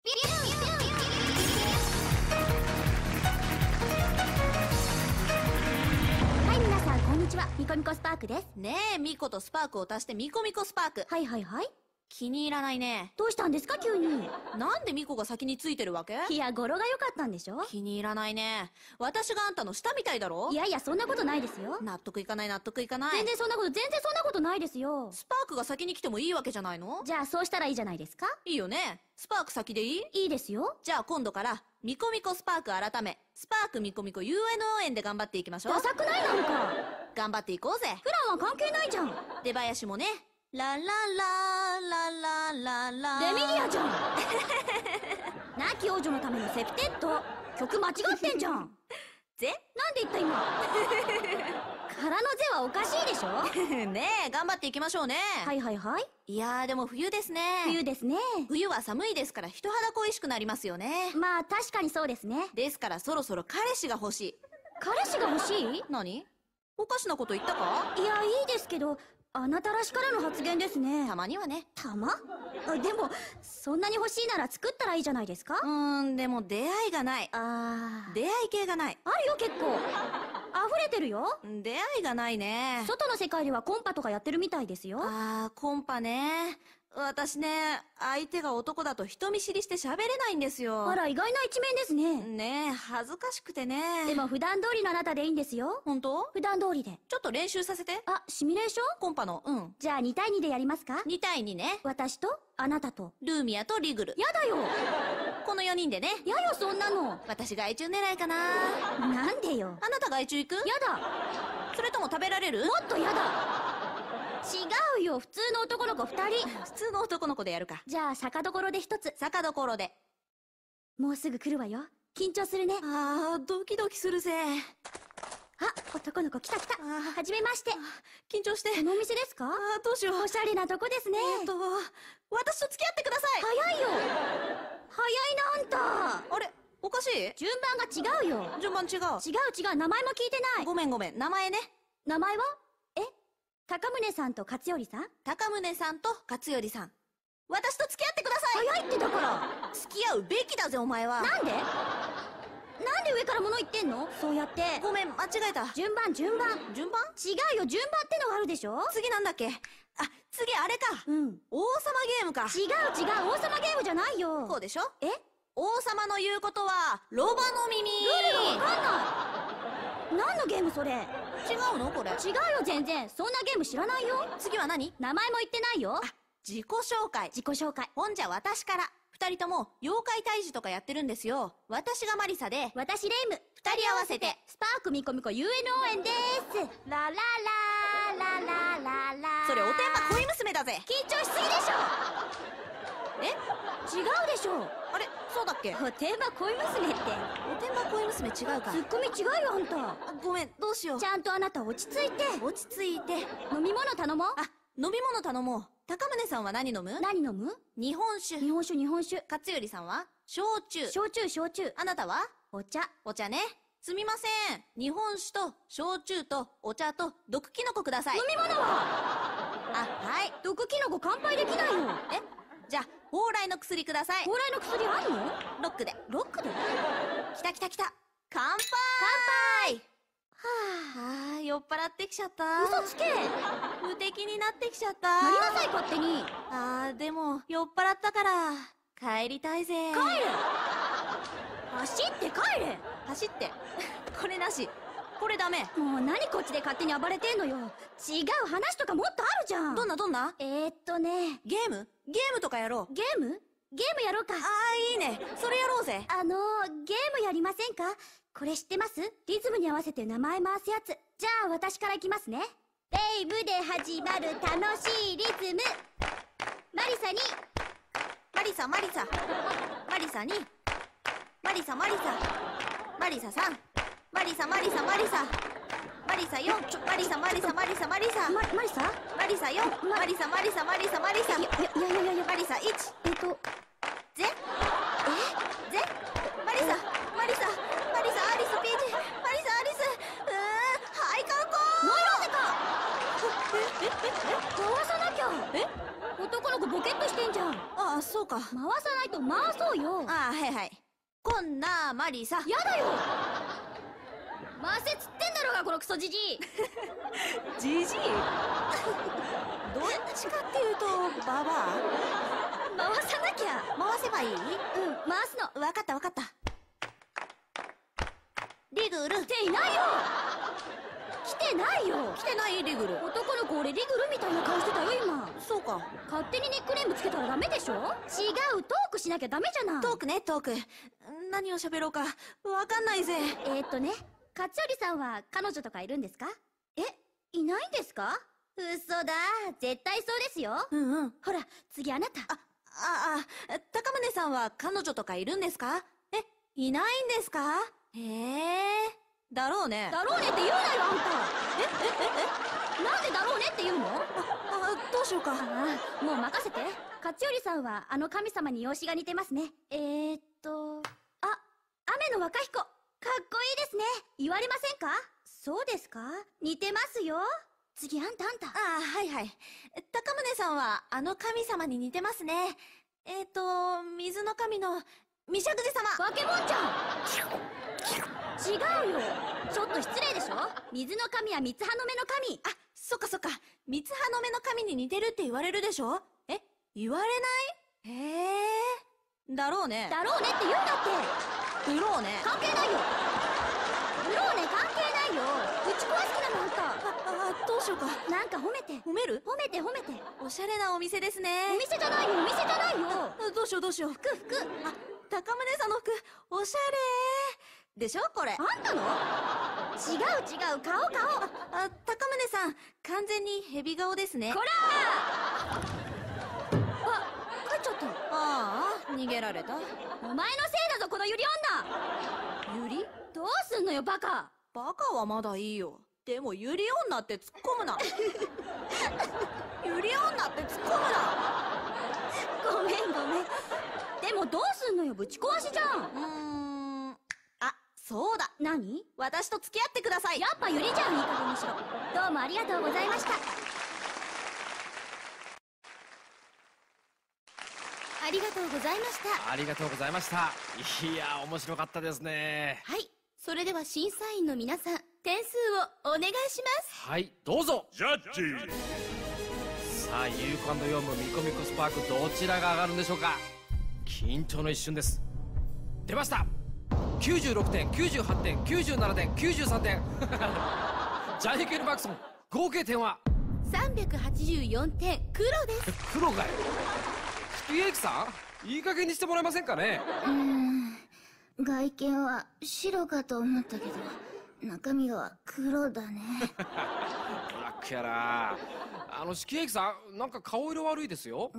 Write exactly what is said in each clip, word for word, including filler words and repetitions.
はい、皆さんこんにちは。ミコミコスパークです。 ねえ、ミコとスパークを足してミコミコスパーク。 はいはいはい。 気に入らないね。 どうしたんですか急に。 なんでミコが先についてるわけ？ いや、語呂が良かったんでしょ。 気に入らないね。私があんたの下みたいだろ。 いやいや、そんなことないですよ。 納得いかない納得いかない。 全然そんなこと全然そんなことないですよ。 スパークが先に来てもいいわけじゃないの？ じゃあそうしたらいいじゃないですか。 いいよね。スパーク先でいい？ いいですよ。 じゃあ今度からミコミコスパーク改めスパークミコミコ ユーエヌオー 円で頑張っていきましょう。 ダサくない？なんか頑張っていこうぜ。 プランは関係ないじゃん。 出囃子もね。ラララララララレミリアじゃん亡き王女のためのセプテッド。曲間違ってんじゃんぜ？ なんで言った今空のぜはおかしいでしょねえ、頑張っていきましょうね。 はいはいはい。 いやーでも冬ですね。 冬ですね。 冬は寒いですから人肌恋しくなりますよね。 まあ確かにそうですね。 ですからそろそろ彼氏が欲しい。 彼氏が欲しい？ 何？おかしなこと言ったか？ いや、いいですけど、あなたらしからの発言ですね。 たまにはね。 たま？あ、でもそんなに欲しいなら作ったらいいじゃないですか。 うーん、でも出会いがない。 あー、 出会い系がない。 あるよ結構。溢れてるよ。 出会いがないね。 外の世界ではコンパとかやってるみたいですよ。 あー、コンパね。私ね、相手が男だと人見知りして喋れないんですよ。 あら、意外な一面ですね。 ねえ、恥ずかしくてね。 でも普段通りのあなたでいいんですよ。 本当？ 普段通りで。 ちょっと練習させて。 あ、シミュレーション？ コンパの。うん。 じゃあにたいにでやりますか？ にたいにね。 私とあなたとルーミアとリグル。 やだよ。 このよにんでね。 やよそんなの。 私害虫狙いかな。 なんでよ。 あなた害虫行く？ やだ。 それとも食べられる？ もっとやだ。違うよ、普通の男の子ふたり。 普通の男の子でやるか。 じゃあ酒どころで一つ。 酒どころで。 もうすぐ来るわよ。緊張するね。 あー、ドキドキするぜ。 あ、男の子来た来た。 あー、 はじめまして。 緊張して。 このお店ですか？ あー、どうしよう。 おしゃれなとこですね。 えーと、私と付き合ってください。 早いよ。早いなあんた。 あれ、おかしい？ 順番が違うよ。 順番違う。 違う違う、名前も聞いてない。 ごめんごめん、名前ね。 名前は？え？高宗さんと勝頼さん？ 高宗さんと勝頼さん。私と付き合ってください。 早いってだから。 付き合うべきだぜお前は。 なんで？なんで上から物言ってんの？そうやって。 ごめん、間違えた。 順番順番。 順番？ 違うよ、順番ってのがあるでしょ。 次なんだっけ？あ、次あれか。 うん。 王様ゲームか。 違う違う、王様ゲームじゃないよ。 こうでしょ？ え？ 王様の言うことはロバの耳。 ルールがわかんない。何のゲームそれ？ 違うのこれ？ 違うよ全然。そんなゲーム知らないよ。 次は何？ 名前も言ってないよ。 あ、自己紹介。 自己紹介。 ほんじゃ私から。二人とも妖怪退治とかやってるんですよ。私がマリサで、 私レイム。 二人合わせてスパークミコミコ ユーエヌオー 円です。ラララララララ。 それおてんば恋娘だぜ。 緊張しすぎでしょ。 え？ 違うでしょ。 あれ、そうだっけ？ おてんば恋娘って。 おてんば恋娘違うか。 ツッコミ違うよあんた。 あ、ごめん、どうしよう。 ちゃんとあなた落ち着いて。 落ち着いて。 飲み物頼もう。 あ、飲み物頼もう。高宗さんは何飲む？ 何飲む？ 日本酒。 日本酒日本酒。 勝頼さんは焼酎。 焼酎焼酎。 あなたは？ お茶。 お茶ね。すみません。日本酒と焼酎とお茶と毒キノコください。 飲み物は？ あ、はい。 毒キノコ乾杯できないよ。 え？じゃあ、蓬莱の薬ください。 蓬莱の薬あんの？ ロックで。 ロックで？ 来た来た来た。乾杯！乾杯！はあ、酔っ払ってきちゃった。 嘘つけ。 無敵になってきちゃった。 なりなさい勝手に。 あー、でも、酔っ払ったから、帰りたいぜ。 帰れ。走って帰れ。 走って。これなし。これダメ。 もう何こっちで勝手に暴れてんのよ。違う話とかもっとあるじゃん。 どんなどんな？ えーっとね。 ゲーム？ゲームとかやろう。 ゲーム？ゲームやろうか。 あー、いいね。それやろうぜ。 あのー、ゲームやりませんか？これ知ってます？リズムに合わせて名前回すやつ。じゃあ私からいきますね。レイブで始まる楽しいリズム。マリサに。 マリサマリサ。マリサに。マリサマリサ。マリサさん。マリサマリサマリサ。マリサよん。マリサマリサマリサマリサ。 ママリサ？ マリサよん。マリサマリサマリサマリサ。 いやいやいやいやいや。 マリサいち。 えっと。 ぜ？え？ぜ？マリサマリサマリサアリスピーチ。マリサアリス。うーん、はい観光。 ノイローゼか。ええええ回さなきゃ。え？男の子ボケっとしてんじゃん。 ああ、そうか。 回さないと回そうよ。 ああ、はいはい。こんなマリサ。 やだよ。回せっつってんだろうが、このクソじじい。 じじい。どっちかっていうとババア。 回さなきゃ。 回せばいい？うん、 回すの。 わかったわかった。リグル。 っていないよ。来てないよ。 来てないリグル。 男の子俺リグルみたいな顔してたよ今。 そうか。 勝手にニックネームつけたらダメでしょ。違う、トークしなきゃダメじゃない。 トークね、トーク。何を喋ろうかわかんないぜ。 えー、っとね、勝織さんは彼女とかいるんですか？え、いないんですか？嘘だ、絶対そうですよ。 うんうん。 ほら、次あなた。 あ、あ、あ、高宗さんは彼女とかいるんですか？え、いないんですか？へえ、だろうね。 だろうねって言うなよ、あんた。え、え、え、え、なんでだろうねって言うの？ あ、あ、どうしようか。 ああ、もう任せて。勝織さんはあの神様に容姿が似てますね。えー、っと、あ、雨の若彦。かっこいいですね。言われませんか？そうですか？似てますよ。次あんたあんた。 ああ、はいはい。高宗さんはあの神様に似てますね。えっと、水の神のミシャグジ様。 バケモンちゃん。違うよ。ちょっと失礼でしょ。水の神は三つ葉の目の神。 あ、そっかそっか。三つ葉の目の神に似てるって言われるでしょ。え、言われない？へえ、だろうね。 だろうねって言うんだって。 だろうね。 関係ないよ。だろうね関係ないよ。ぶち壊す気なのあんた。 あ、あ、どうしようか。 なんか褒めて。 褒める？ 褒めて褒めて。 おしゃれなお店ですね。 お店じゃないよ、お店じゃないよ。 どうしようどうしよう。 服服。 あ、高宗さんの服、おしゃれでしょこれ。 あんたの？違う違う、顔顔。 あ、高宗さん、完全にヘビ顔ですね。 こらー。あ、帰っちゃった。 ああ、逃げられた。 お前のせいだぞ、このユリ女。 ユリ？ どうすんのよ、バカ。 バカはまだいいよ。でもユリ女って突っ込むな。ユリ女って突っ込むな。 ごめんごめん。でもどうすんのよ、ぶち壊しじゃん。 うーん。あ、そうだ。 何？ 私と付き合ってください。 やっぱユリじゃん、いい加減にしろ。どうもありがとうございました。ありがとうございました。 ありがとうございました。いやー、面白かったですね。 はい、それでは審査員の皆さん、点数をお願いします。 はい、どうぞ。 ジャッジ。 さあ、ユーコ&ヨームミコミコスパーク、どちらが上がるんでしょうか。緊張の一瞬です。出ました。きゅうじゅうろくてん、きゅうじゅうはちてん、きゅうじゅうななてん、きゅうじゅうさんてん。ジャイケル・マクソン、合計点はさんびゃくはちじゅうよんてん、黒です。 黒かい。スピエイクさん、いい加減にしてもらえませんかね。 うーん、外見は白かと思ったけど中身は黒だね。 ブラックやな。あの、スキエイクさん、なんか顔色悪いですよ。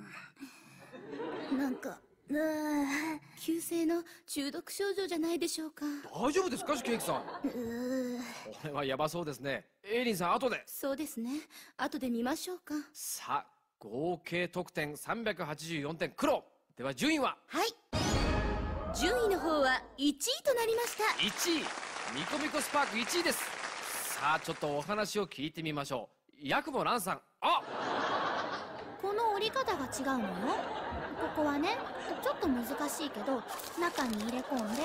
なんかうー急性の中毒症状じゃないでしょうか。 大丈夫ですか、スキエイクさん。 うーこれはヤバそうですね。エイリンさん、後で。 そうですね、後で見ましょうか。 さあ、合計得点さんびゃくはちじゅうよんてん、黒。では順位ははい、順位の方はいちいとなりました。 いちい。ミコミコスパークいちいです。さあ、ちょっとお話を聞いてみましょう。ヤクモランさん。あ、 この折り方が違うのよ。ここはねちょっと難しいけど中に入れ込んで。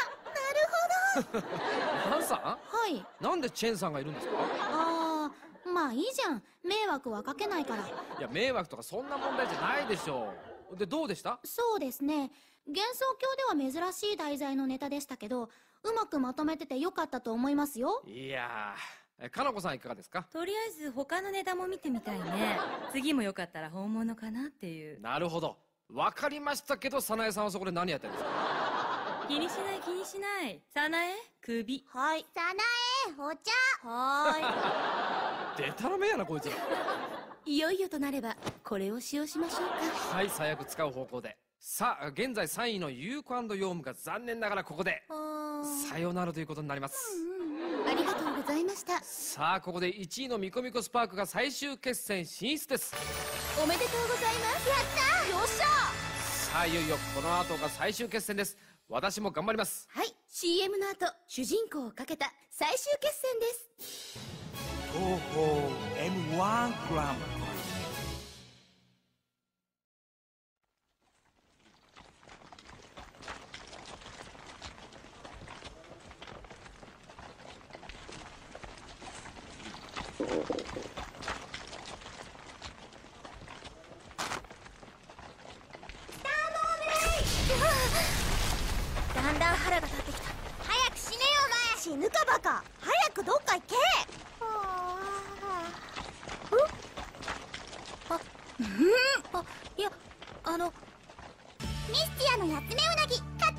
ランさはいん、なんでチェンさんがいるんですか。 あーまあいいじゃん、迷惑はかけないから。 いや、迷惑とかそんな問題じゃないでしょう。で、どうでした。 そうですね、幻想郷では珍しい題材のネタでしたけどうまくまとめててよかったと思いますよ。 いやー、えかなこさんいかがですか。 とりあえず他のネタも見てみたいね。次もよかったら本物かなっていう。 なるほど、わかりましたけど、早苗さんはそこで何やってるんですか。 気にしない気にしない。早苗、首。 はい。 さなえ、お茶。 はでたらめやなこいつら。 いよいよとなればこれを使用しましょうか。 はい、最悪使う方向で。さあ、現在さんいのユーコ&ヨームが残念ながらここでーい。うーん。 さよならということになります。 ありがとうございました。 さあ、ここでいちいのミコミコスパークが最終決戦進出です。 おめでとうございます。やったー、よっしゃさあ、いよいよこの後が最終決戦です。私も頑張ります。 はい、 シーエム の後主人公をかけた最終決戦です。 東宝 エムワン グランプリ。 腹が立ってきた。 早く死ねよ死ぬかバカ。早くどっか行け。あ、うん、あ、いや、あのお前。ミスティアのヤツメウナギ、勝